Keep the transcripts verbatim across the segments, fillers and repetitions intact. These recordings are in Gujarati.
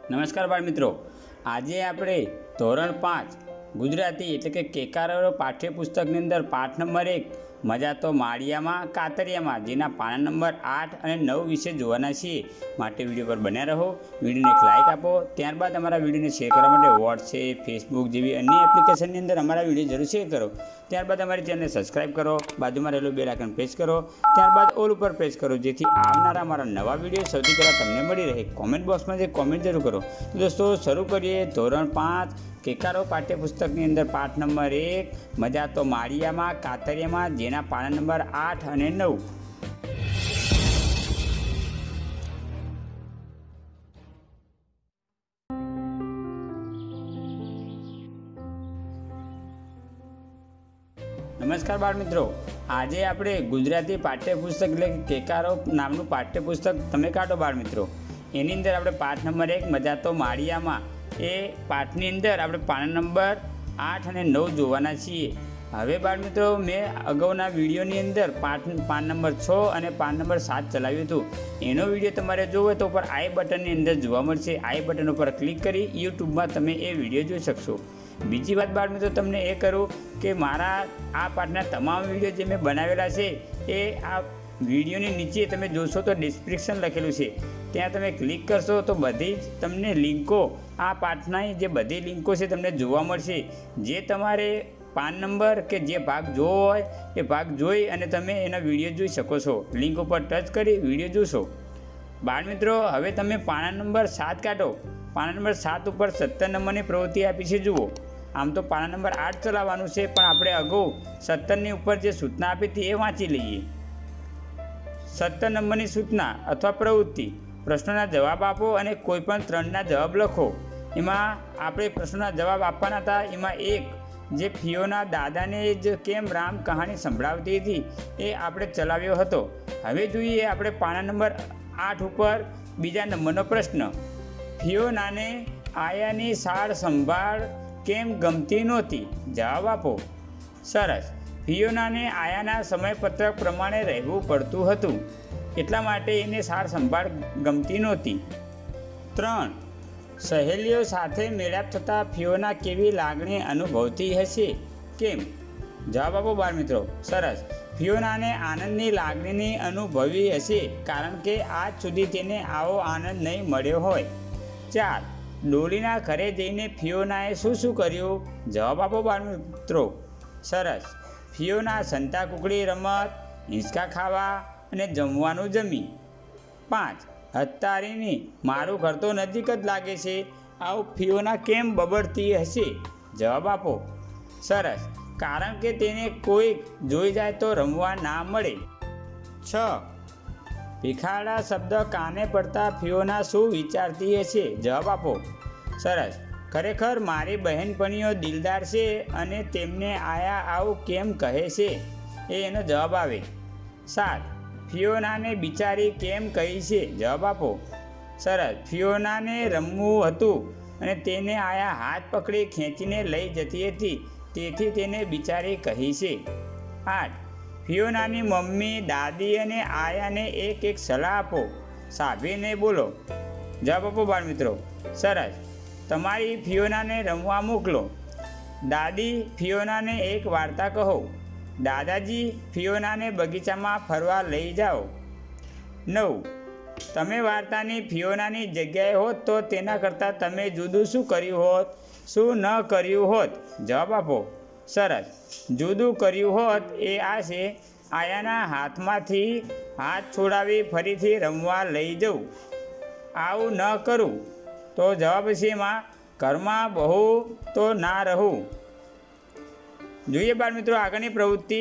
નમસ્કાર બાળ મિત્રો, આજે આપણે ધોરણ પાંચ ગુજરાતી એટલે કે કેકારો પાઠ્યપુસ્તકની અંદર પાઠ નંબર એક મજા તો માળિયામાં કાતરિયામાં જેના પાના નંબર આઠ અને નવ વિશે જોવાના છીએ. માટે વિડીયો પર બન્યા રહો, વિડીયોને એક લાઇક આપો, ત્યારબાદ અમારા વિડીયોને શેર કરવા માટે વોટ્સએપ, ફેસબુક જેવી અન્ય એપ્લિકેશનની અંદર અમારા વિડીયો જરૂર શેર કરો. ત્યારબાદ અમારી ચેનલને સબસ્ક્રાઈબ કરો, બાજુમાં રહેલું બેલ આઇકન પ્રેસ કરો, ત્યારબાદ ઓલ ઉપર પ્રેસ કરો જેથી આવનારા અમારા નવા વિડીયો સૌથી પહેલાં તમને મળી રહે. કોમેન્ટ બોક્સમાં જે કોમેન્ટ જરૂર કરો. તો દોસ્તો શરૂ કરીએ ધોરણ પાંચ કેકારો પાઠ્યપુસ્તકની અંદર પાઠ નંબર એક મજા તો માળિયામાં કાતરિયામાં જેના પાના નંબર આઠ અને નવ. નમસ્કાર બાળ મિત્રો, આજે આપણે ગુજરાતી પાઠ્યપુસ્તક એટલે કે કેકારો નામનું પાઠ્યપુસ્તક તમે કાઢો બાળ મિત્રો. એની અંદર આપણે પાઠ નંબર એક મજા તો માળિયામાં એ પાઠની અંદર આપણે પાના નંબર આઠ અને નવ જોવાના છીએ. હવે બાળ મિત્રો, મેં અગાઉના વિડીયોની અંદર પાઠ પાન નંબર છ અને પાન નંબર સાત ચલાવ્યું હતું. એનો વિડીયો તમારે જોવો તો ઉપર આઈ બટનની અંદર જોવા મળશે. આઈ બટન ઉપર ક્લિક કરી યુટ્યુબમાં તમે એ વિડીયો જોઈ શકશો. બીજી વાત બાળ મિત્રો તમને એ કરું કે મારા આ પાઠના તમામ વિડીયો જે મેં બનાવેલા છે એ આ વિડીયોની નીચે તમે જોશો તો ડિસ્ક્રિપ્શન લખેલું છે, ત્યાં તમે ક્લિક કરશો તો બધી જ તમને લિંકો આ પાઠના જે બધી લિંકો છે તમને જોવા મળશે. જે તમારે પાન નંબર કે જે ભાગ જોવો હોય એ ભાગ જોઈ અને તમે એના વિડીયો જોઈ શકો છો. લિંક ઉપર ટચ કરી વિડીયો જોશો. બાળ મિત્રો, હવે તમે પાના નંબર સાત કાઢો. પાના નંબર સાત ઉપર સત્તર નંબરની પ્રવૃત્તિ આપી છે, જુઓ. આમ તો પાના નંબર આઠ ચલાવવાનું છે, પણ આપણે અગાઉ સત્તરની ઉપર જે સૂચના આપી હતી એ વાંચી લઈએ. સત્તર નંબરની સૂચના અથવા પ્રવૃત્તિ, પ્રશ્નોના જવાબ આપો અને કોઈ પણ ત્રણના જવાબ લખો. એમાં આપણે પ્રશ્નોના જવાબ આપવાના હતા. એમાં એક જે ફિયોના દાદાને જ કેમ રામ કહાની સંભળાવતી હતી એ આપણે ચલાવ્યો હતો. હવે જોઈએ આપણે પાના નંબર આઠ ઉપર બીજા નંબરનો પ્રશ્ન. ફિયોનાને આયાની સાર સંભાળ કેમ ગમતી નહોતી? જવાબ આપો. સરસ. ફિયોનાને આયાના સમયપત્રક પ્રમાણે રહેવું પડતું હતું, એટલા માટે એને સાર સંભાળ ગમતી નહોતી. ત્રણ. સહેલીઓ સાથે મેળાપ થતાં ફિયોના કેવી લાગણી અનુભવતી હશે? કેમ? જવાબ આપો બાળ મિત્રો. સરસ. ફિયોનાને આનંદની લાગણીની અનુભવી હશે, કારણ કે આજ સુધી તેને આવો આનંદ નહીં મળ્યો હોય. ચાર. ડોલીના ઘરે જઈને ફિયોનાએ શું શું કર્યું? જવાબ આપો બાળ મિત્રો. સરસ. ફિયોના સંતા કુકડી રમત, હિંચકા ખાવા અને જમવાનું જમી. પાંચ. હત્તારીની મારું ઘર તો નજીક જ લાગે છે, આવું ફિયોના કેમ બબડતી હશે? જવાબ આપો. સરસ. કારણ કે તેને કોઈક જોઈ જાય તો રમવા ના મળે. છ. ભીખાડા શબ્દ કાને પડતા ફિયોના શું વિચારતી હશે? જવાબ આપો. સરસ. ખરેખર મારી બહેનપણીઓ દિલદાર છે અને તેમને આયા આવું કેમ કહે છે? એ એનો જવાબ આવે. સાત. ફિયોનાને બિચારી કેમ કહી છે? જવાબ આપો. સરસ. ફિયોનાને રમવું હતું અને તેને આયા હાથ પકડી ખેંચીને લઈ જતી હતી, તેથી તેને બિચારી કહી છે. આઠ. ફિયોનાની મમ્મી, દાદી અને આયાને એક એક સલાહ આપો. સાભીને બોલો. જવાબ આપો બાળ મિત્રો. સરસ. તમારી ફિયોનાને રમવા મોકલો. દાદી, ફિયોનાને એક વાર્તા કહો. દાદાજી, ફિયોનાને બગીચામાં ફરવા લઈ જાઓ. નવ. તમે વાર્તાની ફિયોનાની જગ્યાએ હોત તો તેના કરતાં તમે જુદું શું કર્યું હોત? શું ન કર્યું હોત? જવાબ આપો. સરસ. જુદું કર્યું હોત એ આ છે, આયાના હાથમાંથી હાથ છોડાવી ફરીથી રમવા લઈ જવું. આવું ન કરું. તો જવાબ છે એમાં ઘરમાં બહુ તો ના રહું. જોઈએ બાળ મિત્રો આગળની પ્રવૃત્તિ.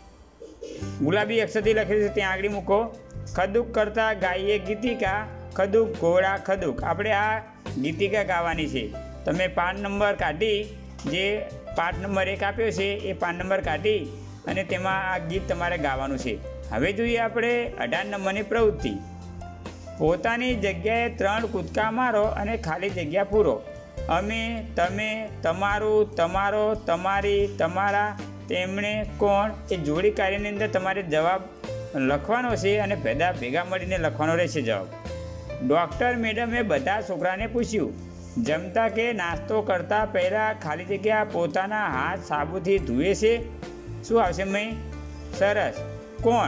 ગુલાબી અક્ષરથી લખેલી છે, ત્યાં આગળ મૂકો. ખદુક કરતા ગાઈએ ગીતિકા, ખદુક ઘોડા ખદુક. આપણે આ ગીતિકા ગાવાની છે. તમે પાન નંબર કાઢી, જે પાઠ નંબર એક આપ્યો છે એ પાન નંબર કાઢી અને તેમાં આ ગીત તમારે ગાવાનું છે. હવે જોઈએ આપણે અઢાર નંબરની પ્રવૃત્તિ. પોતાની જગ્યાએ ત્રણ કૂદકા મારો અને ખાલી જગ્યા પૂરો. અમે, તમે, તમારું, તમારો, તમારી, તમારા, તેમણે, કોણ એ જોડી કાર્યની અંદર તમારે જવાબ લખવાનો છે અને ભેદા ભેગા મળીને લખવાનો રહેશે જવાબ. ડૉક્ટર મેડમે બધા છોકરાને પૂછ્યું, જમતા કે નાસ્તો કરતાં પહેલાં ખાલી જગ્યા પોતાના હાથ સાબુથી ધુએ છે? શું આવશે મય? સરસ. કોણ?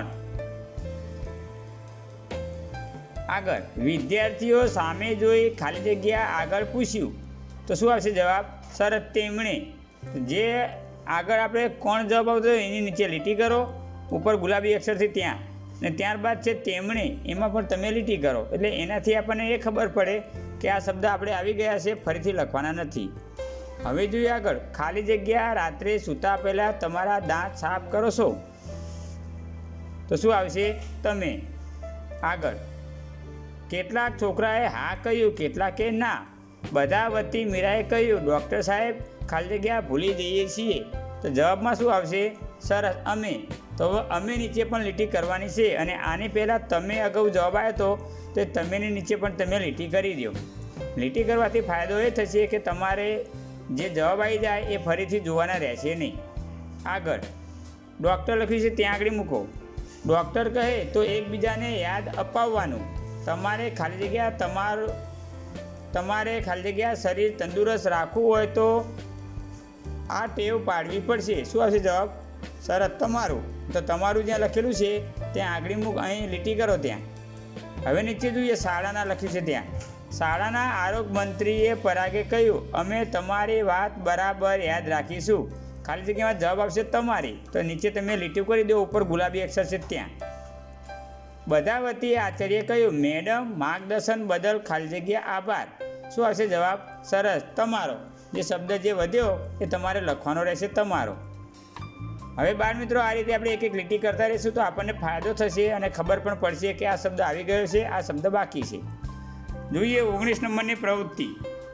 આગળ વિદ્યાર્થીઓ સામે જોઈ ખાલી જગ્યા આગળ પૂછ્યું, તો શું આવશે જવાબ? સરસ, તેમણે. જે આગળ આપણે કોણ જવાબ આવતો એની નીચે લીટી કરો, ઉપર ગુલાબી અક્ષરથી ત્યાં, ને ત્યારબાદ છે તેમણે, એમાં પણ તમે લીટી કરો. એટલે એનાથી આપણને એ ખબર પડે કે આ શબ્દ આપણે આવી ગયા છે, ફરીથી લખવાના નથી. હવે જોઈએ આગળ, ખાલી જગ્યા રાત્રે સૂતા પહેલાં તમારા દાંત સાફ કરો છો? તો શું આવશે? તમે. આગળ કેટલાક છોકરાએ હા કહ્યું, કેટલાકે ના. બધા વતી મીરાએ કહ્યું, ડૉક્ટર સાહેબ ખાલી જગ્યા ભૂલી જઈએ છીએ. તો જવાબમાં શું આવશે? સરસ, અમે. તો હવે અમે નીચે પણ લીટી કરવાની છે, અને આની પહેલાં તમે અગાઉ જવાબ આવ્યો હતો તો તમેની નીચે પણ તમે લીટી કરી દો. લીટી કરવાથી ફાયદો એ થશે કે તમારે જે જવાબ આવી જાય એ ફરીથી જોવાના રહેશે નહીં. આગળ ડૉક્ટર લખ્યું છે ત્યાં આગળ મૂકો. ડૉક્ટર કહે તો એકબીજાને યાદ અપાવવાનું. તમારે ખાલી જગ્યા તમારું તમારે ખાલી જગ્યા શરીર તંદુરસ્ત રાખવું હોય તો આ ટેવ પાડવી પડશે. શું આવશે જવાબ? સરસ, તમારું. તો તમારું જ્યાં લખેલું છે ત્યાં આગળ મૂક, અહીં લીટી કરો ત્યાં. હવે નીચે જોઈએ, શાળાના લખ્યું છે ત્યાં. શાળાના આરોગ્ય મંત્રીએ પરાગે કહ્યું, અમે તમારી વાત બરાબર યાદ રાખીશું. ખાલી જગ્યામાં જવાબ આવશે તમારી. તો નીચે તમે લીટી કરી દો, ઉપર ગુલાબી અક્ષર છે ત્યાં. બધા વતી આચાર્યએ કહ્યું, મેડમ માર્ગદર્શન બદલ ખાલી જગ્યા આભાર. શું આવશે જવાબ? સરસ, તમારો. જે શબ્દ જે વધ્યો એ તમારે લખવાનો રહેશે, તમારો. હવે બાળ મિત્રો, આ રીતે આપણે એક એક લીટી કરતા રહીશું તો આપણને ફાયદો થશે અને ખબર પણ પડશે કે આ શબ્દ આવી ગયો છે, આ શબ્દ બાકી છે. જોઈએ ઓગણીસ નંબરની પ્રવૃત્તિ.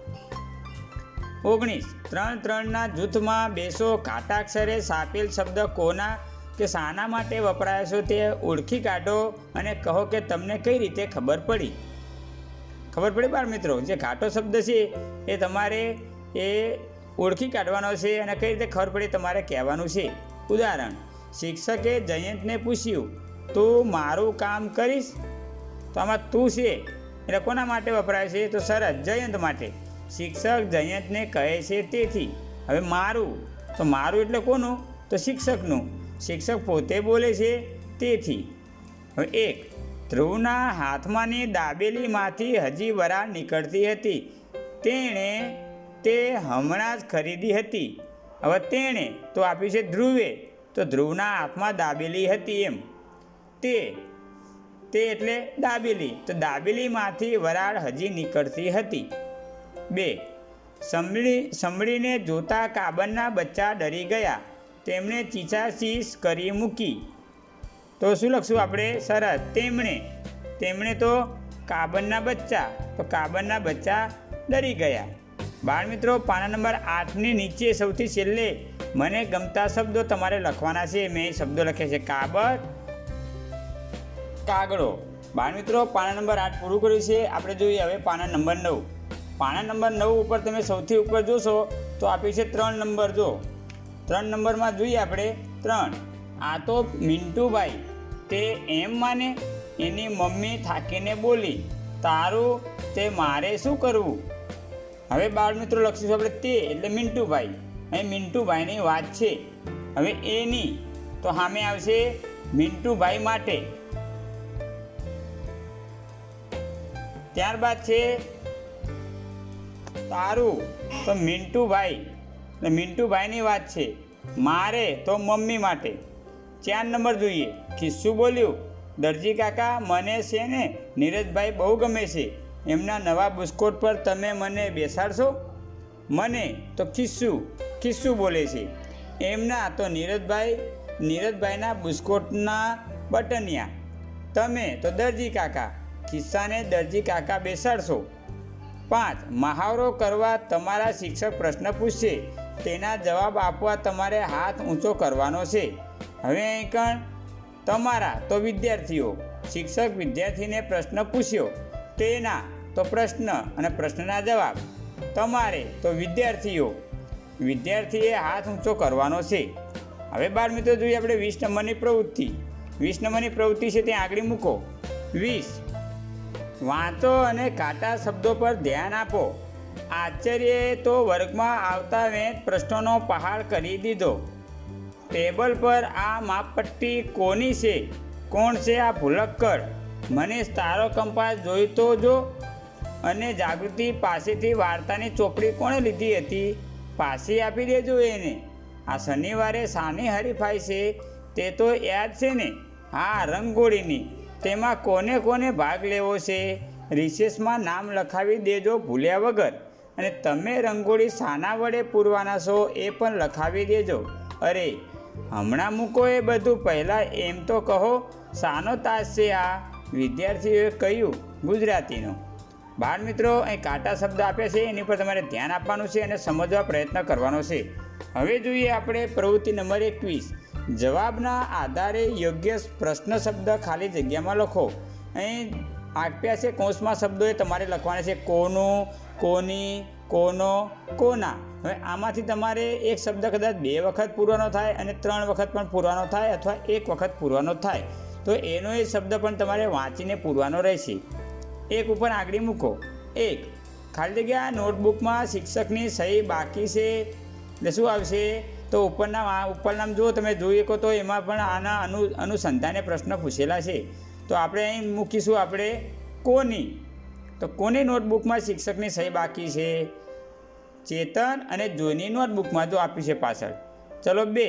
ઓગણીસ, ત્રણ ત્રણના જૂથમાં બેસો. ઘાટાક્ષરે છાપેલ શબ્દ કોના કે શાના માટે વપરાય છે તે ઓળખી કાઢો અને કહો કે તમને કઈ રીતે ખબર પડી. ખબર પડી બાળ મિત્રો? જે ઘાટો શબ્દ છે એ તમારે એ ઓળખી કાઢવાનો છે અને કઈ રીતે ખબર પડી તમારે કહેવાનું છે. ઉદાહરણ, શિક્ષકે જયંતને પૂછ્યું, તું મારું કામ કરીશ? તો આમાં તું છે એટલે કોના માટે વપરાય છે? તો સરસ, જયંત માટે. શિક્ષક જયંતને કહે છે તેથી. હવે મારું, તો મારું એટલે કોનું? તો શિક્ષકનું. શિક્ષક પોતે બોલે છે તેથી. હવે એક, ધ્રુવના હાથમાંની દાબેલીમાંથી હજી વરાળ નીકળતી હતી. તેણે તે હમણાં જ ખરીદી હતી. હવે તેણે તો આપ્યું છે ધ્રુવે, તો ધ્રુવના હાથમાં દાબેલી હતી એમ. તે તે એટલે દાબેલી, તો દાબેલીમાંથી વરાળ હજી નીકળતી હતી. બે, સંભળી સંભળીને જોતા કાબરના બચ્ચા ડરી ગયા. તેમણે ચીસાચીસ કરી મૂકી. તો શું લખશું આપણે? સરસ, તેમણે. તેમણે તો કાબરના બચ્ચા, તો કાબરના બચ્ચા ડરી ગયા. બાળ મિત્રો, પાના નંબર આઠની નીચે સૌથી છેલ્લે મને ગમતા શબ્દો તમારે લખવાના છે. મેં શબ્દો લખ્યા છે, કાબર, કાગડો. બાળ મિત્રો, પાના નંબર આઠ પૂરું કર્યું છે. આપણે જોઈએ હવે પાના નંબર નવ. પાના નંબર નવ ઉપર તમે સૌથી ઉપર જોશો તો આપ્યું છે ત્રણ નંબર. જો ત્રણ નંબરમાં જોઈએ આપણે ત્રણ. આ તો મિન્ટુભાઈ, તે એમ માને. એની મમ્મી થાકીને બોલી, તારું તે મારે શું કરવું? હવે બાળ મિત્રો લખીશું આપણે તે એટલે મિન્ટુભાઈ. અહીં મિન્ટુભાઈની વાત છે. હવે એની તો સામે આવશે મિન્ટુભાઈ માટે. ત્યારબાદ છે તારું, તો મિન્ટુભાઈ એટલે મિન્ટુભાઈની વાત છે. મારે તો મમ્મી માટે. ચાર નંબર જોઈએ, ખિસ્સું બોલ્યું, દરજી કાકા મને છે ને નીરજભાઈ બહુ ગમે છે. એમના નવા બુસ્કોટ પર તમે મને બેસાડશો? મને તો ખિસ્સું ખિસ્સું બોલે છે. એમના તો નીરજભાઈ નીરજભાઈના બુસ્કોટના બટનિયા. તમે તો દરજી કાકા, ખિસ્સાને દરજી કાકા બેસાડશો. પાંચ, મહાવરો કરવા તમારા શિક્ષક પ્રશ્ન પૂછશે. તેના જવાબ આપવા તમારે હાથ ઊંચો કરવાનો છે. હવે અહીં કણ તમારા તો વિદ્યાર્થીઓ. શિક્ષક વિદ્યાર્થીને પ્રશ્ન પૂછ્યો. તેના તો પ્રશ્ન અને પ્રશ્નના જવાબ. તમારે તો વિદ્યાર્થીઓ. વિદ્યાર્થીએ હાથ ઊંચો કરવાનો છે. હવે બાળ મિત્રો જોઈએ આપણે વીસ નંબરની પ્રવૃત્તિ. વીસ નંબરની પ્રવૃત્તિ છે ત્યાં આગળ મૂકો. વીસ, વાંચો અને કાટા શબ્દો પર ધ્યાન આપો. આચાર્યએ તો વર્ગમાં આવતા વેંત પ્રશ્નોનો પહાડ કરી દીધો. ટેબલ પર આ માપપટ્ટી કોની છે? કોણ છે આ ભૂલક્કડ? મને તારો કંપાસ જોઈતો જો. અને જાગૃતિ પાસેથી વાર્તાની ચોપડી કોણે લીધી હતી? પાછી આપી દેજો એને. આ શનિવારે શાની હરીફાઈ છે તે તો યાદ છે ને? હા, રંગોળીની. તેમાં કોને કોને ભાગ લેવો છે? રિસેસમાં નામ લખાવી દેજો ભૂલ્યા વગર. અને તમે રંગોળી શાના વડે પૂરવાના છો એ પણ લખાવી દેજો. અરે હમણાં મૂકો એ બધું, પહેલાં એમ તો કહો શાનો તાસ છે આ? વિદ્યાર્થીઓએ કહ્યું, ગુજરાતીનો. બાળ મિત્રો, અહીં કાટા શબ્દ આપ્યા છે, એની પર તમારે ધ્યાન આપવાનું છે અને સમજવા પ્રયત્ન કરવાનો છે. હવે જોઈએ આપણે પ્રવૃત્તિ નંબર એકવીસ. જવાબના આધારે યોગ્ય પ્રશ્ન શબ્દ ખાલી જગ્યામાં લખો. અહીં આપ્યા છે કૌંસમાં શબ્દો એ તમારે લખવાના છે. કોનું, કોની, કોનો, કોના. હવે આમાંથી તમારે એક શબ્દ કદાચ બે વખત પૂરવાનો થાય અને ત્રણ વખત પણ પૂરવાનો થાય અથવા એક વખત પૂરવાનો થાય, તો એનો એ શબ્દ પણ તમારે વાંચીને પૂરવાનો રહેશે. એક ઉપર આગળ મૂકો. એક, ખાલી જગ્યા નોટબુકમાં શિક્ષકની સહી બાકી છે એટલે શું આવશે? તો ઉપરના ઉપરનામ જુઓ, તમે જોઈ શકો તો એમાં પણ આના અનુ અનુસંધાને પ્રશ્ન પૂછેલા છે. તો આપણે અહીં મૂકીશું આપણે કોની. તો કોની નોટબુકમાં શિક્ષકની સહી બાકી છે? ચેતન અને જોઈની નોટબુકમાં જો આપ્યું છે પાછળ. ચલો બે,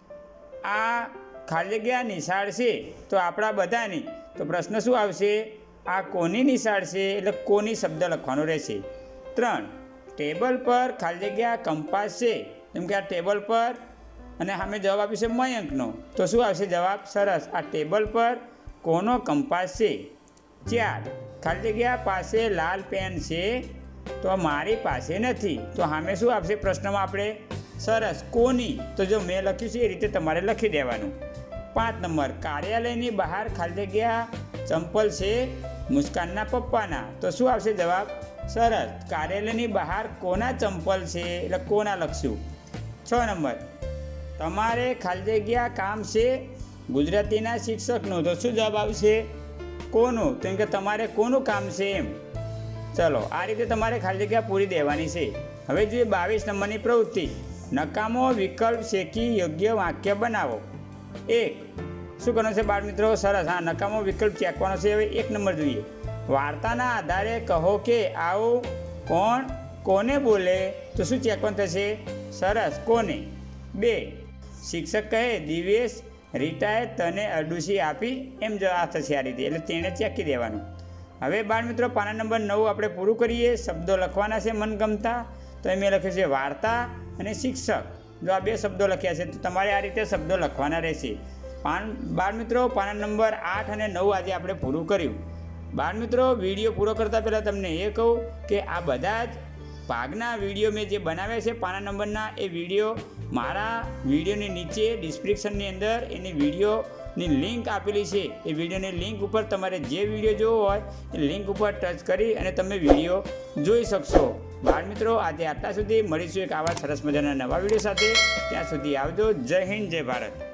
આ ખાલી જગ્યા નિશાળ છે તો આપણા બધાની. તો પ્રશ્ન શું આવશે? આ કોની નિશાળ છે એટલે કોની શબ્દ લખવાનો રહેશે. ત્રણ, ટેબલ પર ખાલી જગ્યા કંપાસ છે, જેમ કે આ ટેબલ પર અને સામે જવાબ આપ્યો છે મયંકનો. તો શું આવશે જવાબ? સરસ, આ ટેબલ પર કોનો કંપાસ છે. ચાર, ખાલી જગ્યા પાસે લાલ પેન છે તો મારી પાસે નથી. તો સામે શું આપશે પ્રશ્નમાં આપણે? સરસ, કોની. તો જો મેં લખ્યું છે એ રીતે તમારે લખી દેવાનું. પાંચ નંબર, કાર્યાલયની બહાર ખાલી જગ્યા ચંપલ છે મુસ્કાનના પપ્પાના. તો શું આવશે જવાબ? સરસ, કાર્યાલયની બહાર કોના ચંપલ છે એટલે કોના લખશું. છ નંબર, તમારે ખાલી જગ્યા કામ છે ગુજરાતીના શિક્ષકનું. તો શું જવાબ આવશે? કોનું. કેમ કે તમારે કોનું કામ છે એમ. ચલો, આ રીતે તમારે ખાલી જગ્યા પૂરી દેવાની છે. હવે જોઈએ બાવીસ નંબરની પ્રવૃત્તિ. નકામો વિકલ્પ શેકી યોગ્ય વાક્ય બનાવો. એક, શું કરવાનું છે બાળ મિત્રો? સરસ, હા, નકામો વિકલ્પ ચેકવાનો છે. હવે એક નંબર જોઈએ. વાર્તાના આધારે કહો કે આવું કોણ કોને બોલે. તો શું ચેકવાનું થશે? સરસ, કોને. બે, શિક્ષક કહે દિવેશ રીટાએ તને અરડુસી આપી, એમ જવાબ થશે આ રીતે, એટલે તેણે ચેકી દેવાનું. હવે બાળ મિત્રો પાના નંબર નવ આપણે પૂરું કરીએ. શબ્દો લખવાના છે મનગમતા. તો એ મેં લખ્યું છે વાર્તા અને શિક્ષક. જો આ બે શબ્દો લખ્યા છે તો તમારે આ રીતે શબ્દો લખવાના રહેશે. પાન બાળ મિત્રો પાના નંબર આઠ અને નવ આજે આપણે પૂરું કર્યું. બાળ મિત્રો, વિડીયો પૂરો કરતાં પહેલાં તમને એ કહું કે આ બધા જ ભાગના વિડીયો મેં જે બનાવ્યા છે પાના નંબરના, એ વિડીયો મારા વિડીયોની નીચે ડિસ્ક્રિપ્શનની અંદર એની વિડીયોની લિંક આપેલી છે. એ વિડીયોની લિંક ઉપર તમારે જે વિડીયો જોવો હોય એ લિંક ઉપર ટચ કરી અને તમે વિડીયો જોઈ શકશો. બાળ મિત્રો, આજે આટલા સુધી. મળીશું એક આવા સરસ મજાના નવા વિડીયો સાથે. ત્યાં સુધી આવજો. જય હિન્દ, જય ભારત.